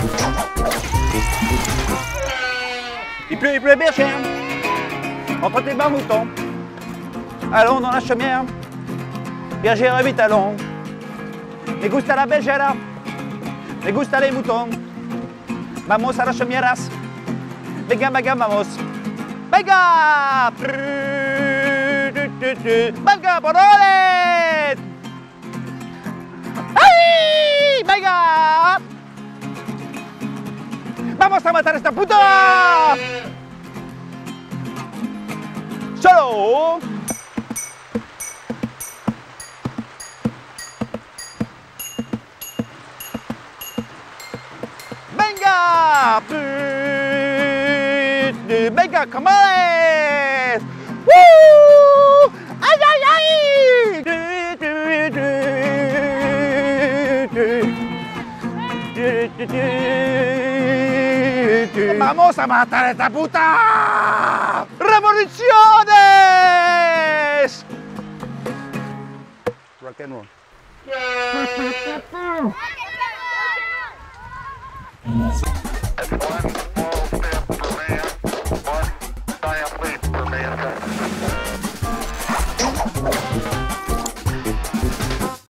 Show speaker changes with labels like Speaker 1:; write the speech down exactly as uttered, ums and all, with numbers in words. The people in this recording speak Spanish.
Speaker 1: Il pleut, il pleut, berger. Entre tes bas moutons. Allons dans la chaumière. Bergère, vite, allons. Me gusta la bergera. Me gusta les moutons. Vamos a las chaumières. Venga, venga, vamos. Venga! Venga, Borole! ¡Ay! ¡Venga! ¡Vamos a matar a esta puta! ¡Solo! ¡Venga! ¡Venga, camales! ¡Woo! ¡Ay, ay, ay! ¡Vamos a matar a esta puta! ¡Revoluciones! Rock and roll.